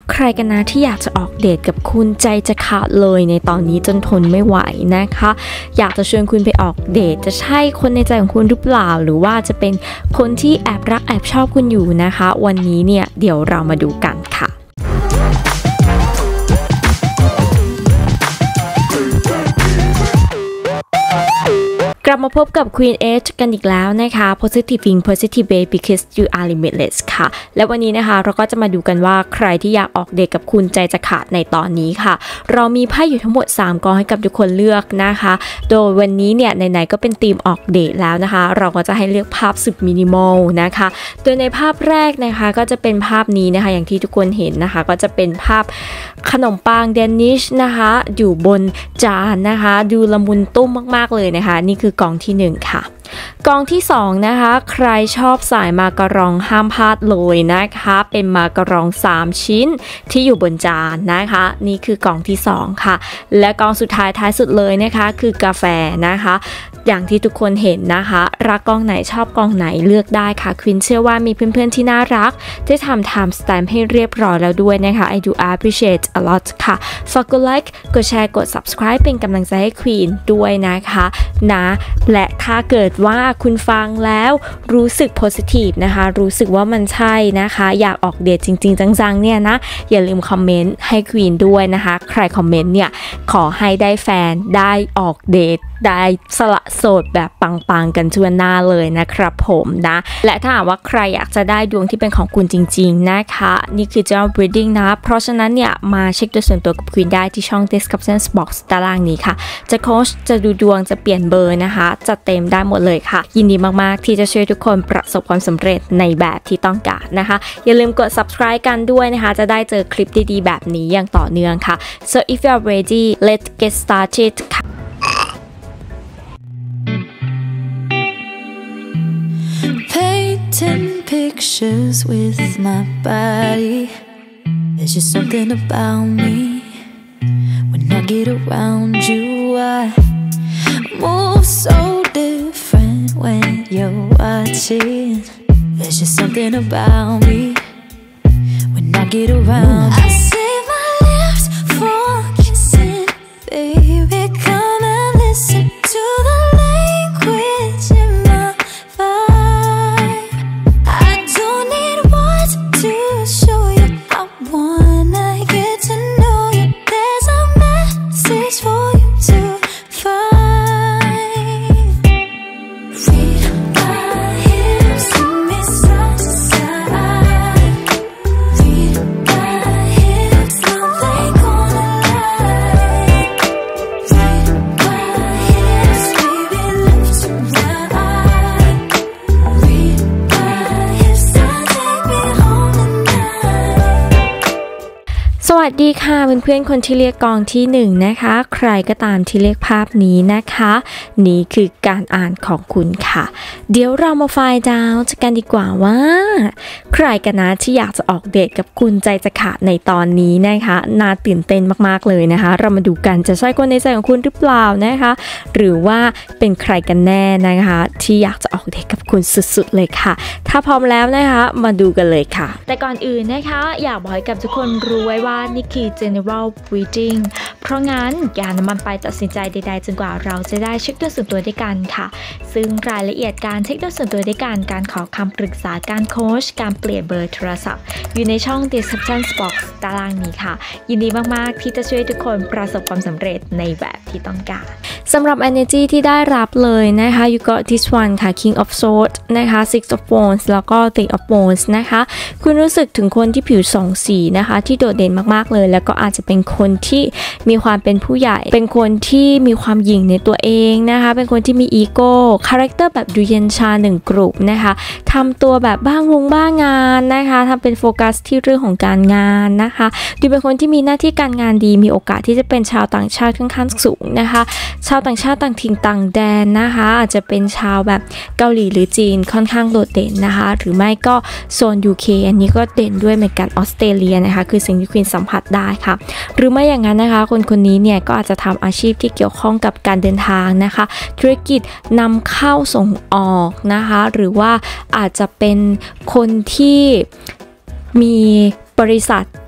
ใครกันนะที่อยากจะออกเดทกับคุณใจจะขาดเลยในตอนนี้จนทนไม่ไหวนะคะอยากจะชวนคุณไปออกเดทจะใช่คนในใจของคุณหรือเปล่าหรือว่าจะเป็นคนที่แอบรักแอบชอบคุณอยู่นะคะวันนี้เนี่ยเดี๋ยวเรามาดูกันค่ะกลับมาพบกับ Queen H กันอีกแล้วนะคะ Positive Think Positive Way because you are limitless ค่ะและวันนี้นะคะเราก็จะมาดูกันว่าใครที่อยากออกเดทกับคุณใจจะขาดในตอนนี้ค่ะเรามีไพ่อยู่ทั้งหมด3กองให้กับทุกคนเลือกนะคะโดยวันนี้เนี่ยไหนๆก็เป็นธีมออกเดทแล้วนะคะเราก็จะให้เลือกภาพสุดมินิมอลนะคะโดยในภาพแรกนะคะก็จะเป็นภาพนี้นะคะอย่างที่ทุกคนเห็นนะคะก็จะเป็นภาพขนมปังเดนิชนะคะอยู่บนจานนะคะดูละมุนตุ้มมากๆเลยนะคะนี่คือกองที่1ค่ะกองที่2นะคะใครชอบสายมาการองห้ามพลาดเลยนะคะเป็นมาการอง3ชิ้นที่อยู่บนจานนะคะนี่คือกองที่2ค่ะและกองสุดท้ายสุดเลยนะคะคือกาแฟนะคะอย่างที่ทุกคนเห็นนะคะรักกองไหนชอบกองไหนเลือกได้ค่ะควินเชื่อว่ามีเพื่อนๆที่น่ารักได้ทำ time stamp ให้เรียบร้อยแล้วด้วยนะคะ I do appreciate a lot ค่ะฝากกดไลค์กดแชร์กด subscribe เป็นกำลังใจให้ควีนด้วยนะคะนะและถ้าเกิดว่าคุณฟังแล้วรู้สึก positive นะคะรู้สึกว่ามันใช่นะคะอยากออกเดทจริงๆจังๆเนี่ยนะอย่าลืมคอมเมนต์ให้ควีนด้วยนะคะใครคอมเมนต์เนี่ยขอให้ได้แฟนได้ออกเดทได้สละโสดแบบปังๆกันทั่วหน้าเลยนะครับผมนะและถ้าหากว่าใครอยากจะได้ดวงที่เป็นของคุณจริงๆนะคะนี่คือ General Reading นะเพราะฉะนั้นเนี่ยมาเช็คโดยส่วนตัวกับควีนได้ที่ช่อง Description Box ด้านล่างนี้ค่ะจะโค้ชจะดูดวงจะเปลี่ยนเบอร์นะคะจะเต็มได้หมดเลยค่ะยินดีมากๆที่จะช่วยทุกคนประสบความสำเร็จในแบบที่ต้องการนะคะอย่าลืมกด subscribe กันด้วยนะคะจะได้เจอคลิปดีๆแบบนี้อย่างต่อเนื่องค่ะ so if you are ready let's get started ค่ะ Painting pictures with my body. There's just something about me. When I get around you, I move so different when you're watching. There's just something about me. When I get around, I save my lips for kissing. Baby, come and listen to the language in my vibe. I don't need words to show you. I wanna get to know you. There's a message for you to find. Read my hips, see me side to side. Read my hips, now they gonna lie. Read my hips, baby, lift to right. Read my hips, now take me home tonight. สวัสดีค่ะเพื่อนๆคนที่เรียกกองที่1นะคะใครก็ตามที่เรียกภาพนี้นะคะนี่คือการอ่านของคุณค่ะเดี๋ยวเรามาไฟล์ดาวน์กันดีกว่าว่าใครกันนะที่อยากจะออกเดทกับคุณใจจะขาดในตอนนี้นะคะน่าตื่นเต้นมากๆเลยนะคะเรามาดูกันจะใช่คนในใจของคุณหรือเปล่านะคะหรือว่าเป็นใครกันแน่นะคะที่อยากจะออกเดทกับคุณสุดๆเลยค่ะถ้าพร้อมแล้วนะคะมาดูกันเลยค่ะแต่ก่อนอื่นนะคะอยากบอกให้กับทุกคนรู้ไว้ว่านี่คือ general reading เพราะงั้นอย่านำมันไปตัดสินใจใดๆจนกว่าเราจะได้เช็คด้วยส่วนตัวด้วยกันค่ะซึ่งรายละเอียดการเช็คด้วยส่วนตัวด้วยกันการขอคำปรึกษาการโค้ชการเปลี่ยนเบอร์โทรศัพท์อยู่ในช่อง description box ด้านล่างนี้ค่ะยินดีมากๆที่จะช่วยทุกคนประสบความสำเร็จในแบบที่ต้องการสำหรับ energy ที่ได้รับเลยนะคะ you got this one ค่ะ king of swords นะคะ six of wands แล้วก็ three of wands นะคะคุณรู้สึกถึงคนที่ผิว2 สีนะคะที่โดดเด่นมากๆเลยแล้วก็อาจจะเป็นคนที่มีความเป็นผู้ใหญ่เป็นคนที่มีความหยิ่งในตัวเองนะคะเป็นคนที่มีอีโก้คาแรคเตอร์แบบดูเย็นชา1กลุ่มนะคะทำตัวแบบบ้างานนะคะทำเป็นโฟกัสที่เรื่องของการงานนะคะดูเป็นคนที่มีหน้าที่การงานดีมีโอกาสที่จะเป็นชาวต่างชาติค่อนข้างสูงนะคะชาวต่างชาติต่างถิ่นต่างแดนนะคะอาจจะเป็นชาวแบบเกาหลีหรือจีนค่อนข้างโดดเด่นนะคะหรือไม่ก็โซน UK อันนี้ก็เด่นด้วยเหมือนกันออสเตรเลียนะคะคือสิ่งที่ควีนสัมผัสได้ค่ะหรือไม่อย่างนั้นนะคะคนนี้เนี่ยก็อาจจะทำอาชีพที่เกี่ยวข้องกับการเดินทางนะคะธุรกิจนำเข้าส่งออกนะคะหรือว่าอาจจะเป็นคนที่มีบริษัท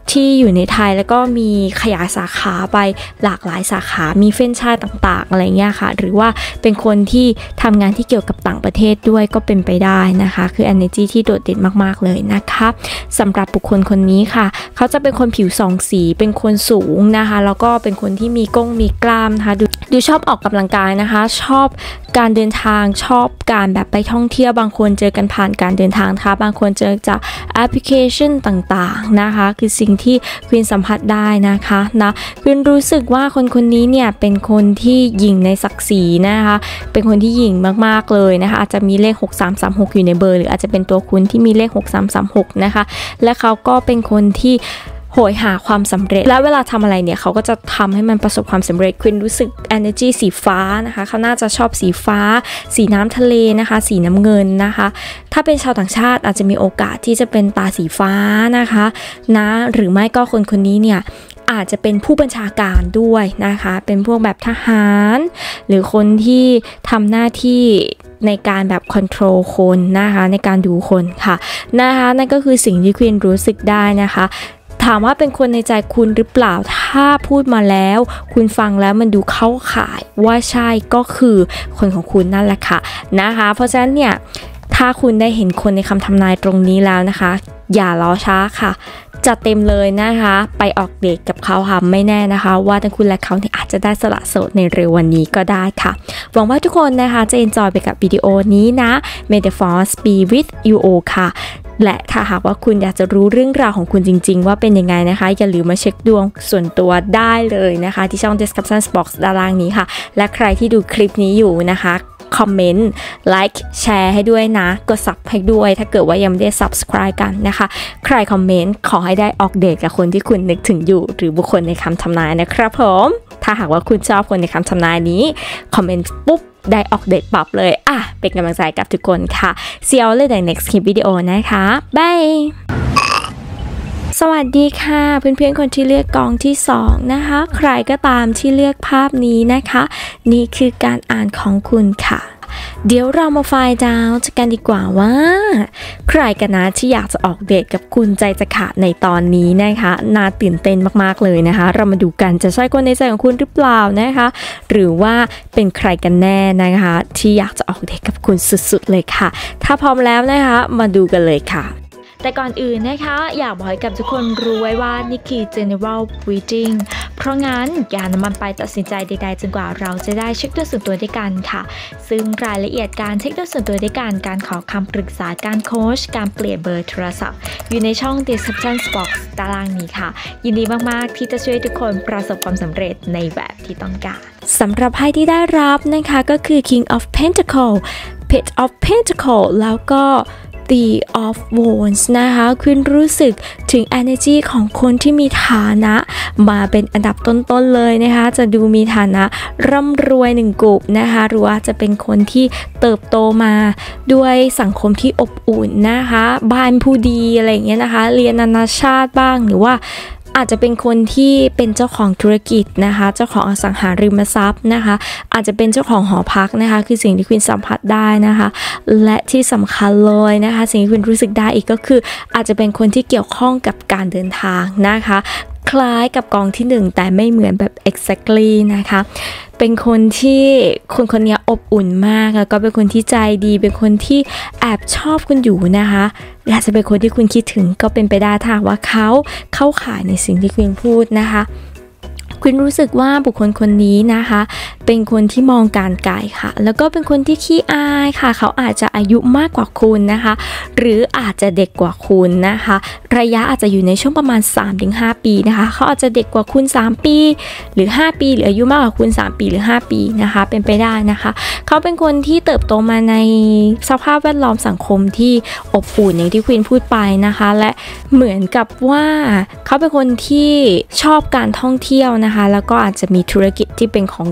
ที่อยู่ในไทยแล้วก็มีขยายสาขาไปหลากหลายสาขามีแฟรนไชส์ต่างๆอะไรเงี้ยค่ะหรือว่าเป็นคนที่ทำงานที่เกี่ยวกับต่างประเทศด้วยก็เป็นไปได้นะคะคือ energy ที่โดดเด่นมากๆเลยนะคะสำหรับบุคคลคนนี้ค่ะเขาจะเป็นคนผิวสองสีเป็นคนสูงนะคะแล้วก็เป็นคนที่มีก้งมีกล้ามนะคะดูชอบออกกำลังกายนะคะชอบการเดินทางชอบการแบบไปท่องเที่ยวบางคนเจอกันผ่านการเดินทางนะคะบางคนเจอจากแอปพลิเคชันต่างๆนะคะคือสิ่งที่ควีนสัมผัสได้นะคะนะควีนรู้สึกว่าคนนี้เนี่ยเป็นคนที่หยิ่งในศักดิ์ศรีนะคะเป็นคนที่หยิ่งมากๆเลยนะคะอาจจะมีเลข6336อยู่ในเบอร์หรืออาจจะเป็นตัวคุณที่มีเลข6336นะคะและเขาก็เป็นคนที่โหยหาความสำเร็จและเวลาทำอะไรเนี่ยเขาก็จะทำให้มันประสบความสำเร็จคุณรู้สึก energy สีฟ้านะคะเขาน่าจะชอบสีฟ้าสีน้ำทะเลนะคะสีน้ำเงินนะคะถ้าเป็นชาวต่างชาติอาจจะมีโอกาสที่จะเป็นตาสีฟ้านะคะนะหรือไม่ก็คนนี้เนี่ยอาจจะเป็นผู้บัญชาการด้วยนะคะเป็นพวกแบบทหารหรือคนที่ทำหน้าที่ในการแบบคอนโทรลคนนะคะในการดูคนค่ะนะคะนั่นก็คือสิ่งที่ควีนรู้สึกได้นะคะถามว่าเป็นคนในใจคุณหรือเปล่าถ้าพูดมาแล้วคุณฟังแล้วมันดูเข้าข่ายว่าใช่ก็คือคนของคุณนั่นแหละค่ะนะคะเพราะฉะนั้นเนี่ยถ้าคุณได้เห็นคนในคำทำนายตรงนี้แล้วนะคะอย่ารอช้าค่ะจัดเต็มเลยนะคะไปออกเดทกับเขาค่ะไม่แน่นะคะว่าทั้งคุณและเขาเนี่ยอาจจะได้สละโสดในเร็ววันนี้ก็ได้ค่ะหวังว่าทุกคนนะคะจะ enjoy ไปกับวิดีโอนี้นะ May the Force be with you all ค่ะและถ้าหากว่าคุณอยากจะรู้เรื่องราวของคุณจริงๆว่าเป็นยังไงนะคะอย่าลืมมาเช็คดวงส่วนตัวได้เลยนะคะที่ช่อง description box ด้านล่างนี้ค่ะและใครที่ดูคลิปนี้อยู่นะคะคอมเมนต์ไลค์แชร์ให้ด้วยนะกดซับให้ด้วยถ้าเกิดว่ายังไม่ได้ subscribe กันนะคะใครคอมเมนต์ขอให้ได้ออกเดทกับคนที่คุณนึกถึงอยู่หรือบุคคลในคำทำนายนะครับผมถ้าหากว่าคุณชอบคนในคำทำนายนี้คอมเมนต์ปุ๊บได้ออกเดทปรับเลยเป็นกำลังใจกับทุกคนค่ะ See you all in the next clip video นะคะบายสวัสดีค่ะเพื่อนๆคนที่เลือกกองที่2นะคะใครก็ตามที่เลือกภาพนี้นะคะนี่คือการอ่านของคุณค่ะเดี๋ยวเรามาไฟล์ดาวกันดีกว่าว่าใครกันนะที่อยากจะออกเดทกับคุณใจจะขาดในตอนนี้นะคะน่าตื่นเต้นมากๆเลยนะคะเรามาดูกันจะใช่คนในใจของคุณหรือเปล่านะคะหรือว่าเป็นใครกันแน่นะคะที่อยากจะออกเดทกับคุณสุดๆเลยค่ะถ้าพร้อมแล้วนะคะมาดูกันเลยค่ะแต่ก่อนอื่นนะคะอยากบอกให้กับทุกคนรู้ไว้ว่านี่คือ general reading เพราะงั้นอย่านำมันไปตัดสินใจใดๆจนกว่าเราจะได้เช็คด้วยส่วนตัวด้วยกันค่ะซึ่งรายละเอียดการเช็คด้วยส่วนตัวด้วยกันการขอคำปรึกษาการโค้ชการเปลี่ยนเบอร์โทรศัพท์อยู่ในช่อง description box ด้านล่างนี้ค่ะยินดีมากๆที่จะช่วยทุกคนประสบความสำเร็จในแบบที่ต้องการสำหรับไพ่ที่ได้รับนะคะก็คือ King of Pentacle Page of Pentacle แล้วก็ The of Wands นะคะคุณรู้สึกถึง energy ของคนที่มีฐานะมาเป็นอันดับต้นๆเลยนะคะจะดูมีฐานะร่ำรวย1กลุ่มนะคะหรือว่าจะเป็นคนที่เติบโตมาด้วยสังคมที่อบอุ่นนะคะบ้านผู้ดีอะไรอย่างเงี้ยนะคะเรียนนานาชาติบ้างหรือว่าอาจจะเป็นคนที่เป็นเจ้าของธุรกิจนะคะเจ้าของอสังหาริมทรัพย์นะคะอาจจะเป็นเจ้าของหอพักนะคะคือสิ่งที่คุณสัมผัสได้นะคะและที่สำคัญเลยนะคะสิ่งที่คุณรู้สึกได้อีกก็คืออาจจะเป็นคนที่เกี่ยวข้องกับการเดินทางนะคะคล้ายกับกองที่1แต่ไม่เหมือนแบบ exactly นะคะเป็นคนที่คนนี้อบอุ่นมากแล้วก็เป็นคนที่ใจดีเป็นคนที่แอบชอบคุณอยู่นะคะอาจจะเป็นคนที่คุณคิดถึงก็เป็นไปได้ถ้าว่าเขาเข้าข่ายในสิ่งที่คุณพูดนะคะคุณรู้สึกว่าบุคคลคนนี้นะคะเป็นคนที่มองการไกลค่ะแล้วก็เป็นคนที่ขี้อายค่ะเขาอาจจะอายุมากกว่าคุณนะคะหรืออาจจะเด็กกว่าคุณนะคะระยะอาจจะอยู่ในช่วงประมาณ 3-5 ปีนะคะเขาอาจจะเด็กกว่าคุณ3ปีหรือ5ปีหรืออายุมากกว่าคุณ3ปีหรือ5ปีนะคะเป็นไปได้นะคะเขาเป็นคนที่เติบโตมาในสภาพแวดล้อมสังคมที่อบอุ่นอย่างที่คุณพูดไปนะคะและเหมือนกับว่าเขาเป็นคนที่ชอบการท่องเที่ยวนะคะแล้วก็อาจจะมีธุรกิจที่เป็นของตัวเอง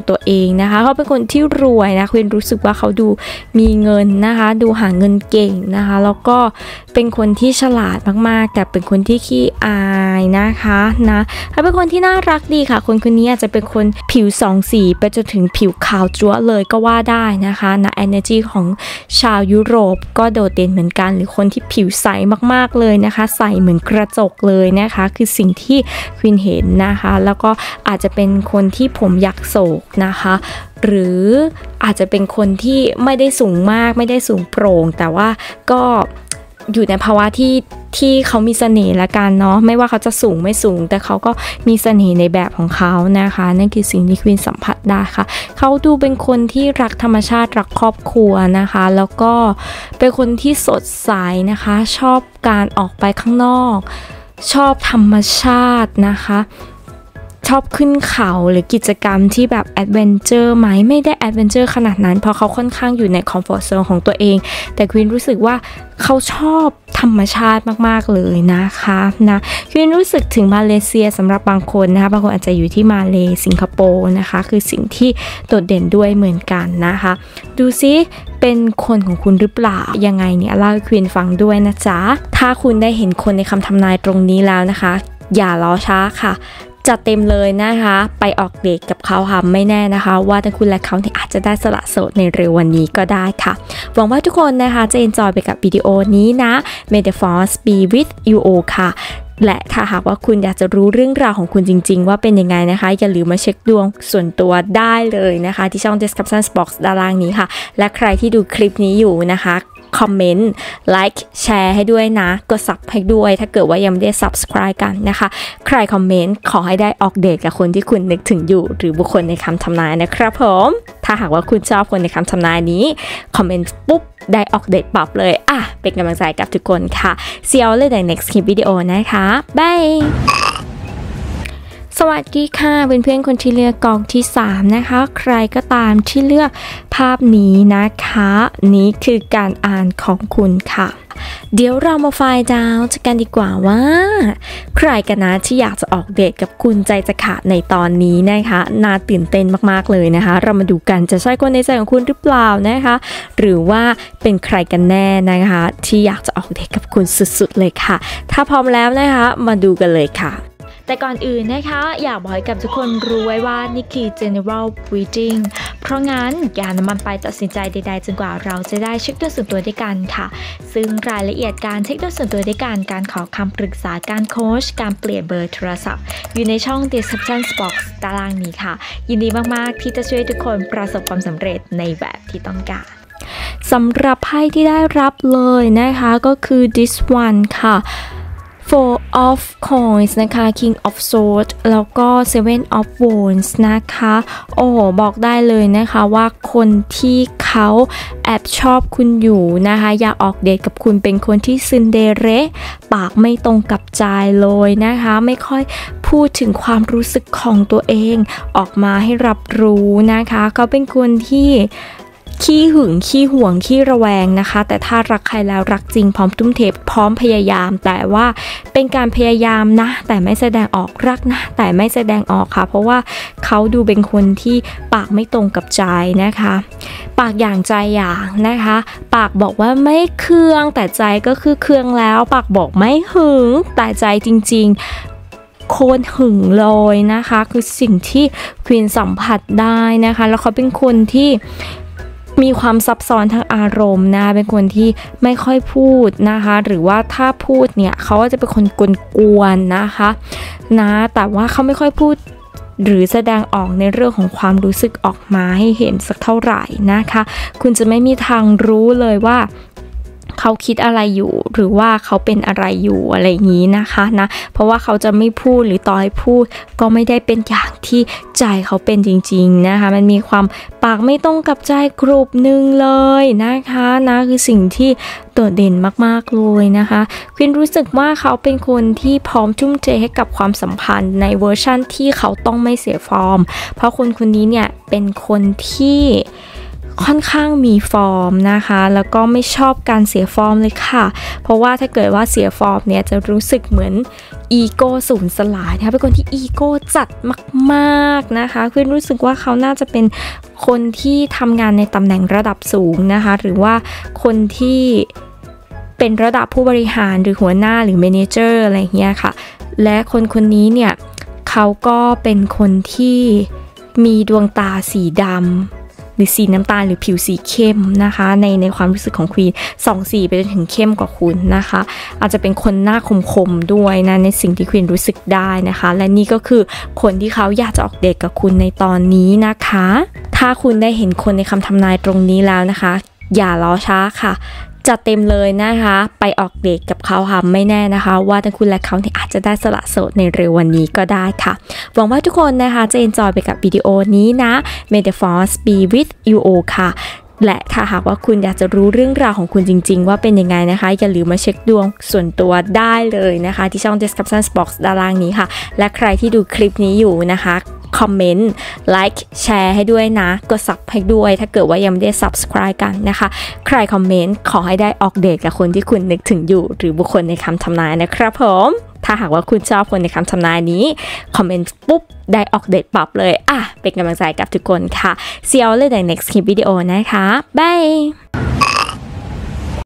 นะคะเขาเป็นคนที่รวยนะควีนรู้สึกว่าเขาดูมีเงินนะคะดูหาเงินเก่งนะคะแล้วก็เป็นคนที่ฉลาดมากๆแต่เป็นคนที่ขี้อายนะคะนะเขาเป็นคนที่น่ารักดีค่ะคนนี้อาจจะเป็นคนผิวสองสีไปจนถึงผิวขาวจั๊วเลยก็ว่าได้นะคะนะ energy ของชาวยุโรปก็โดดเด่นเหมือนกันหรือคนที่ผิวใสมากๆเลยนะคะใสเหมือนกระจกเลยนะคะคือสิ่งที่ควีนเห็นนะคะแล้วก็อาจจะเป็นคนที่ผมอยากโศกนะคะหรืออาจจะเป็นคนที่ไม่ได้สูงมากไม่ได้สูงโปร่งแต่ว่าก็อยู่ในภาวะที่เขามีเสน่ห์ละกันเนาะไม่ว่าเขาจะสูงไม่สูงแต่เขาก็มีเสน่ห์ในแบบของเขานะคะนั่นคือสิ่งที่ควีนสัมผัสได้ค่ะเขาดูเป็นคนที่รักธรรมชาติรักครอบครัวนะคะแล้วก็เป็นคนที่สดใสนะคะชอบการออกไปข้างนอกชอบธรรมชาตินะคะชอบขึ้นเขาหรือกิจกรรมที่แบบแอดเวนเจอร์ไหมไม่ได้แอดเวนเจอร์ขนาดนั้นเพราะเขาค่อนข้างอยู่ในคอมฟอร์ตโซนของตัวเองแต่ควีนรู้สึกว่าเขาชอบธรรมชาติมากๆเลยนะคะนะควีนรู้สึกถึงมาเลเซียสำหรับบางคนนะคะบางคนอาจจะอยู่ที่มาเลสิงคโปร์นะคะคือสิ่งที่โดดเด่นด้วยเหมือนกันนะคะดูซิเป็นคนของคุณหรือเปล่ายังไงเนี่ยเล่าให้ควีนฟังด้วยนะจ๊ะถ้าคุณได้เห็นคนในคำทำนายตรงนี้แล้วนะคะอย่ารอช้าค่ะจัดเต็มเลยนะคะไปออกเดทกับเขาค่ะไม่แน่นะคะว่าทั้งคุณและเขาเนี่ยอาจจะได้สละโสดในเร็ววันนี้ก็ได้ค่ะหวังว่าทุกคนนะคะจะ enjoy ไปกับวิดีโอนี้นะ May the force be with you all ค่ะและถ้าหากว่าคุณอยากจะรู้เรื่องราวของคุณจริงๆว่าเป็นยังไงนะคะอย่าลืมมาเช็คดวงส่วนตัวได้เลยนะคะที่ช่อง description box ด้านล่างนี้ค่ะและใครที่ดูคลิปนี้อยู่นะคะคอมเมนต์ไลค์แชร์ให้ด้วยนะกดซับให้ด้วยถ้าเกิดว่ายังไม่ได้ subscribe กันนะคะใครคอมเมนต์ขอให้ได้ออกเดทกับคนที่คุณนึกถึงอยู่หรือบุคคลในคำทำนายนะครับผมถ้าหากว่าคุณชอบคนในคำทำนายนี้คอมเมนต์ปุ๊บได้ออกเดทปรับเลยเป็นกำลังใจกับทุกคนค่ะ See you later next clip video นะคะบายสวัสดีค่ะเพื่อนๆคนที่เลือกกองที่3นะคะใครก็ตามที่เลือกภาพนี้นะคะนี้คือการอ่านของคุณค่ะเดี๋ยวเรามาไฟล์ดาวน์กันดีกว่าว่าใครกันนะที่อยากจะออกเดทกับคุณใจจะขาดในตอนนี้นะคะน่าตื่นเต้นมากๆเลยนะคะเรามาดูกันจะใช่คนในใจของคุณหรือเปล่านะคะหรือว่าเป็นใครกันแน่นะคะที่อยากจะออกเดทกับคุณสุดๆเลยค่ะถ้าพร้อมแล้วนะคะมาดูกันเลยค่ะแต่ก่อนอื่นนะคะอยากบอกให้กับทุกคนรู้ไว้ว่านี่คือ general reading เพราะงั้นอย่านำมันไปตัดสินใจใดๆจนกว่าเราจะได้เช็คดวงส่วนตัวด้วยกันค่ะซึ่งรายละเอียดการเช็คดวงส่วนตัวด้วยกันการขอคำปรึกษาการโค้ชการเปลี่ยนเบอร์โทรศัพท์อยู่ในช่อง description box ตารางนี้ค่ะยินดีมากๆที่จะช่วยทุกคนประสบความสำเร็จในแบบที่ต้องการสำหรับไพ่ที่ได้รับเลยนะคะก็คือ this one ค่ะFour of Coins นะคะ King of Swords แล้วก็ Seven of Wands นะคะโอ้โหบอกได้เลยนะคะว่าคนที่เขาแอบชอบคุณอยู่นะคะอยากออกเดทกับคุณเป็นคนที่ซินเดเรลปากไม่ตรงกับใจเลยนะคะไม่ค่อยพูดถึงความรู้สึกของตัวเองออกมาให้รับรู้นะคะเขาเป็นคนที่ขี้หึงขี้ห่วงขี้ระแวงนะคะแต่ถ้ารักใครแล้วรักจริงพร้อมทุ่มเทพร้อมพยายามแต่ว่าเป็นการพยายามนะแต่ไม่แสดงออกรักนะแต่ไม่แสดงออกค่ะเพราะว่าเขาดูเป็นคนที่ปากไม่ตรงกับใจนะคะปากอย่างใจอย่างนะคะปากบอกว่าไม่เคืองแต่ใจก็คือเคืองแล้วปากบอกไม่หึงแต่ใจจริงๆโคนหึงเลยนะคะคือสิ่งที่ควีนสัมผัสได้นะคะแล้วเขาเป็นคนที่มีความซับซ้อนทางอารมณ์นะเป็นคนที่ไม่ค่อยพูดนะคะหรือว่าถ้าพูดเนี่ยเขาก็จะเป็นคนกวนๆนะคะนะแต่ว่าเขาไม่ค่อยพูดหรือแสดงออกในเรื่องของความรู้สึกออกมาให้เห็นสักเท่าไหร่นะคะคุณจะไม่มีทางรู้เลยว่าเขาคิดอะไรอยู่หรือว่าเขาเป็นอะไรอยู่อะไรอย่างนี้นะคะนะเพราะว่าเขาจะไม่พูดหรือต่อให้พูดก็ไม่ได้เป็นอย่างที่ใจเขาเป็นจริงๆนะคะมันมีความปากไม่ตรงกับใจกลุ่มหนึ่งเลยนะคะนะคือสิ่งที่โดดเด่นมากๆเลยนะคะควีนรู้สึกว่าเขาเป็นคนที่พร้อมทุ่มเทให้กับความสัมพันธ์ในเวอร์ชั่นที่เขาต้องไม่เสียฟอร์มเพราะคนนี้เนี่ยเป็นคนที่ค่อนข้างมีฟอร์มนะคะแล้วก็ไม่ชอบการเสียฟอร์มเลยค่ะเพราะว่าถ้าเกิดว่าเสียฟอร์มเนี่ยจะรู้สึกเหมือนอีโก้สูญสลายนะคะเป็นคนที่อีโก้จัดมากๆนะคะคือรู้สึกว่าเขาน่าจะเป็นคนที่ทำงานในตำแหน่งระดับสูงนะคะหรือว่าคนที่เป็นระดับผู้บริหารหรือหัวหน้าหรือเมเนเจอร์อะไรเงี้ยค่ะและคนนี้เนี่ยเขาก็เป็นคนที่มีดวงตาสีดำหรือสีน้ำตาลหรือผิวสีเข้มนะคะในความรู้สึกของควีนส่องสีไปจนถึงเข้มกว่าคุณนะคะอาจจะเป็นคนหน้าคมๆด้วยนะในสิ่งที่ควีนรู้สึกได้นะคะและนี่ก็คือคนที่เขาอยากจะออกเดทกับคุณในตอนนี้นะคะถ้าคุณได้เห็นคนในคำทำนายตรงนี้แล้วนะคะอย่ารอช้าค่ะจัดเต็มเลยนะคะไปออกเดทกับเขาค่ะไม่แน่นะคะว่าทั้งคุณและเขาเนี่ยอาจจะได้สละโสดในเร็ววันนี้ก็ได้ค่ะหวังว่าทุกคนนะคะจะ enjoy ไปกับวิดีโอนี้นะ May the force be with you all ค่ะและถ้าหากว่าคุณอยากจะรู้เรื่องราวของคุณจริงๆว่าเป็นยังไงนะคะอย่าลืมมาเช็คดวงส่วนตัวได้เลยนะคะที่ช่อง description box ด้านล่างนี้ค่ะและใครที่ดูคลิปนี้อยู่นะคะคอมเมนต์ไลค์แชร์ให้ด้วยนะกด sub ให้ด้วยถ้าเกิดว่ายังไม่ได้ subscribe กันนะคะใครคอมเมนต์ขอให้ได้ออกเดทกับคนที่คุณนึกถึงอยู่หรือบุคคลในคำทำนายนะครับผมถ้าหากว่าคุณชอบคนในคำทำนายนี้คอมเมนต์ปุ๊บได้ออกเดทปรับเลยเป็นกำลังใจกับทุกคนค่ะ See you all in the next clip video นะคะบาย